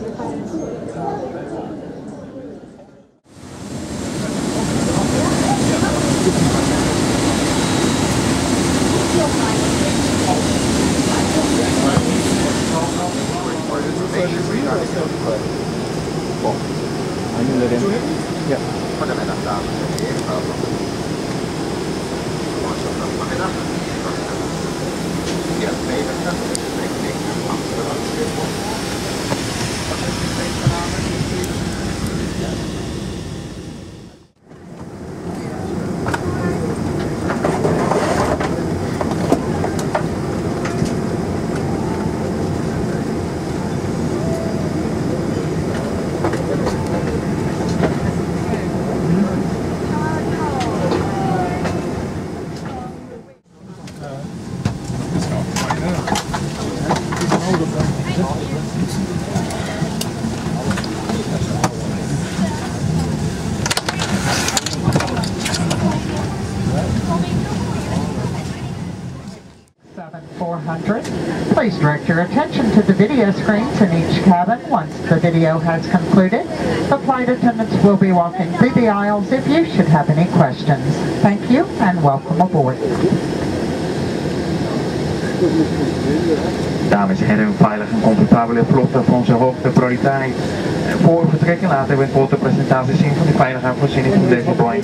Please direct your attention to the video screens in each cabin. Once the video has concluded, the flight attendants will be walking through the aisles if you should have any questions. Thank you and welcome aboard. Dames en heren, veilig en comfortabele vluchten voor onze hoogste prioriteit. En voor we vertrekken laten we een korte presentatie zien van de veiligheid en voorziening van deze Boeing.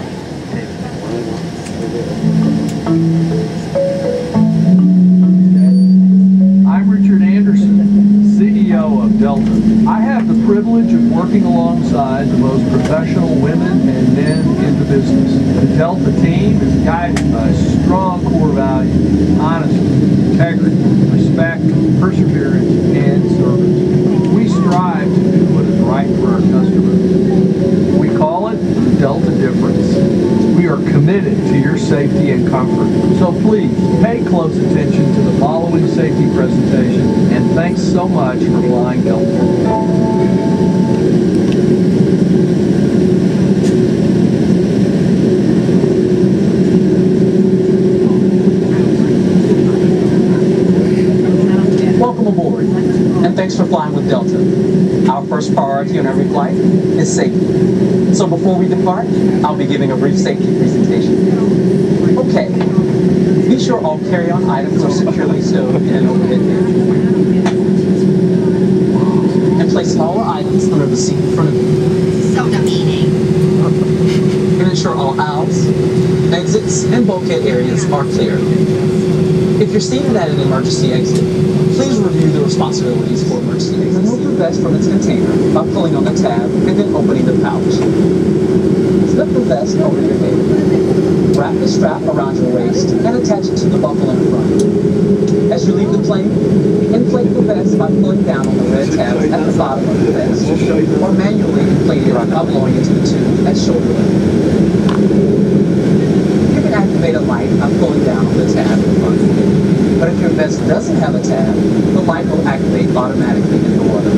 Of Delta. I have the privilege of working alongside the most professional women and men in the business. The Delta team is guided by strong core values: honesty, integrity, respect, perseverance, and service. We strive to do what is right for our customers. We call it the Delta difference. We are committed to your safety and comfort. So please pay close attention to the following safety presentation, and thanks so much for flying Delta. Welcome aboard, and thanks for flying with Delta. Our first priority on every flight is safety. So before we depart, I'll be giving a brief safety presentation. Okay, be sure all carry-on items are securely stowed in an overhead bin. And place smaller items under the seat in front of you. So demeaning. And ensure all aisles, exits, and bulkhead areas are clear. If you're seated at an emergency exit, please review the responsibilities for emergency exits. Remove the vest from its container by pulling on the tab and then opening the pouch. Slip the vest over your head. Wrap the strap around your waist and attach it to the buckle in front. As you leave the plane, inflate the vest by pulling down on the red tabs at the bottom of the vest, or manually inflate it by blowing into the tube at shoulder level. You can activate a light by pulling down on the tab in front. But if your vest doesn't have a tab, the light will activate automatically in the water.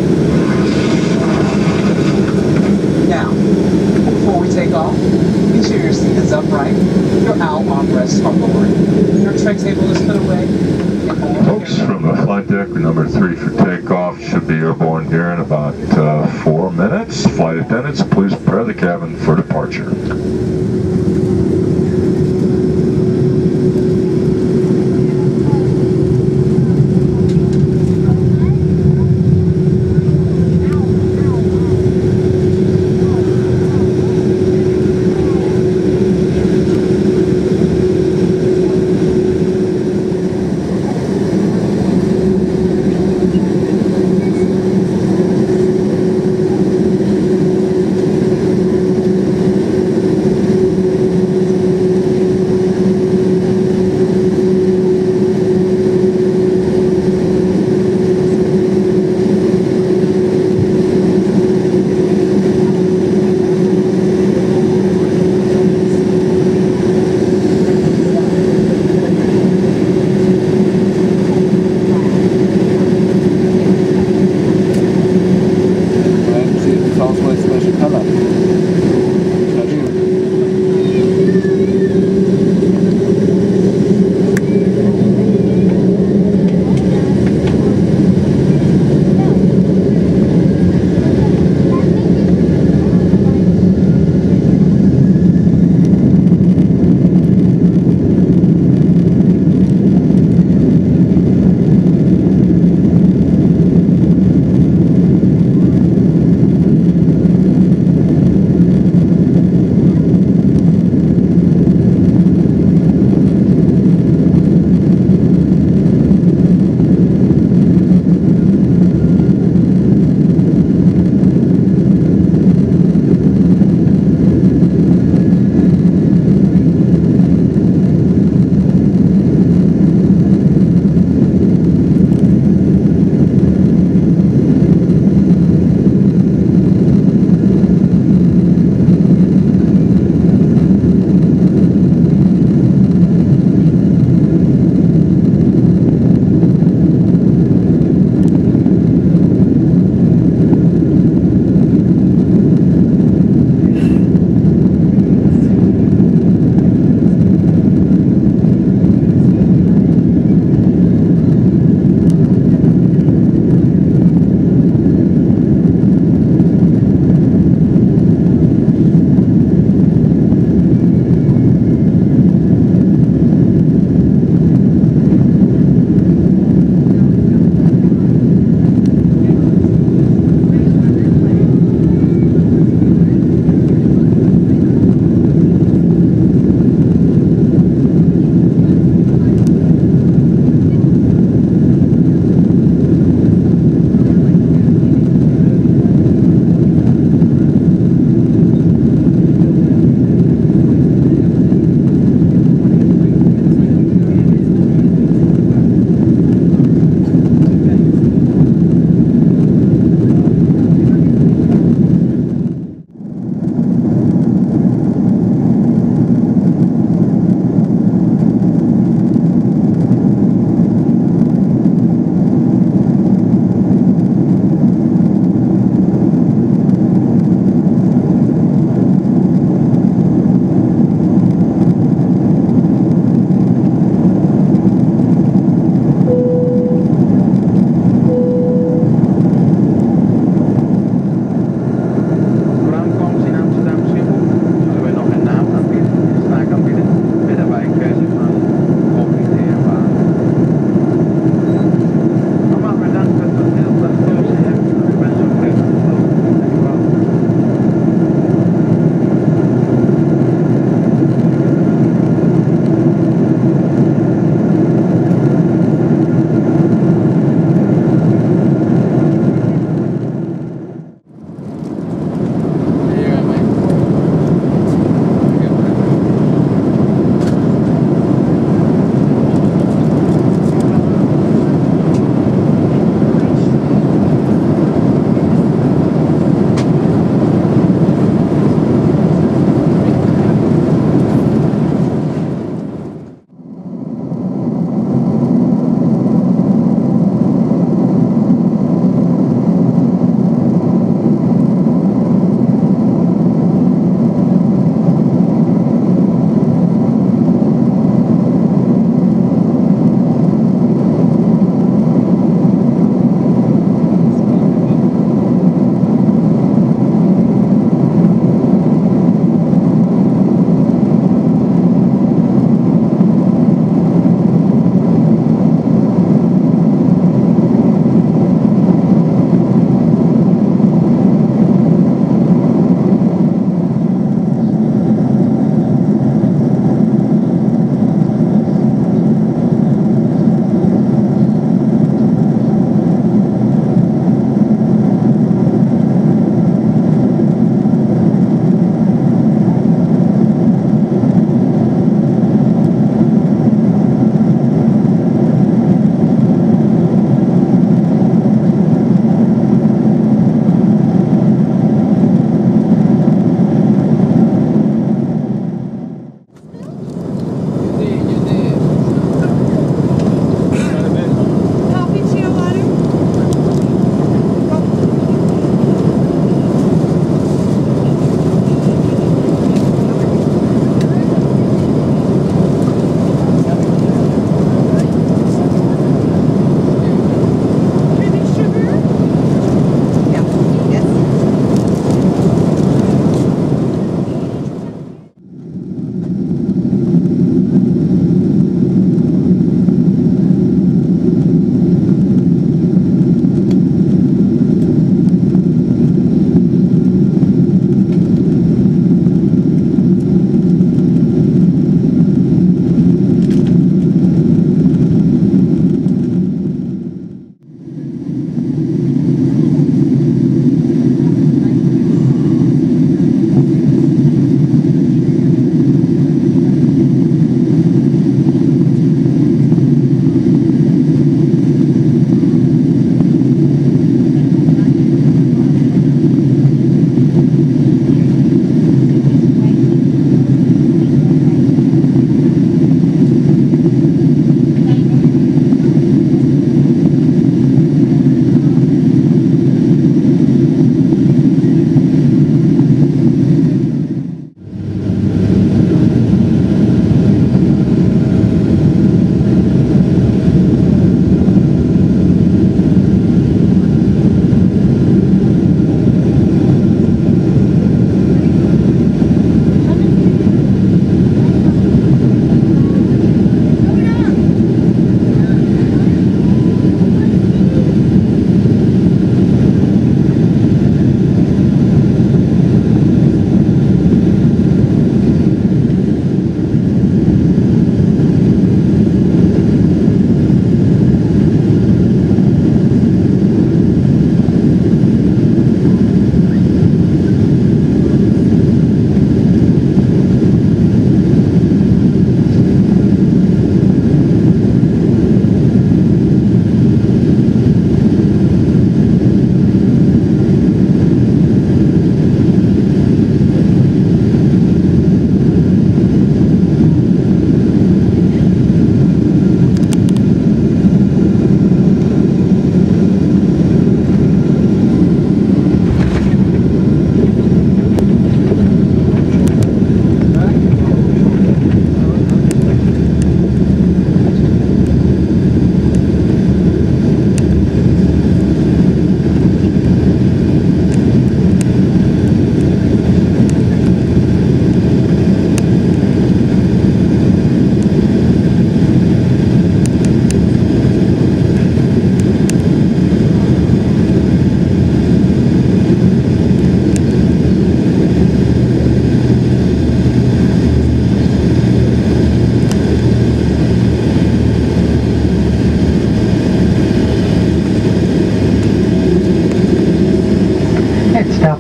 Now, before we take off, be sure your seat is upright, your owl armrests are lowered, your tray table is put away. Folks from the flight deck, number 3 for takeoff, should be airborne here in about 4 minutes. Flight attendants, please prepare the cabin for departure.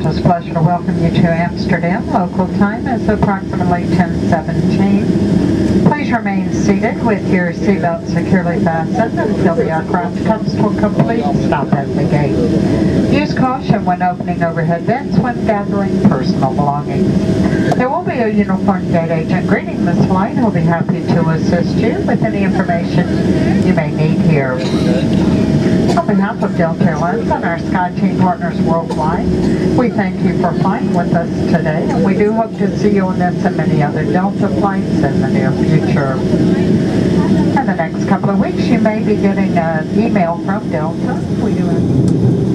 Delta's pleasure to welcome you to Amsterdam. Local time is approximately 10:17. Please remain seated with your seatbelt securely fastened until the aircraft comes to a complete stop at the gate. Use caution when opening overhead vents when gathering personal belongings. There will be a uniformed gate agent greeting this flight who will be happy to assist you with any information you may need here. On behalf of Delta Airlines and our SkyTeam partners worldwide, we thank you for flying with us today, and we do hope to see you on this and many other Delta flights in the near future. In the next couple of weeks, you may be getting an email from Delta. We do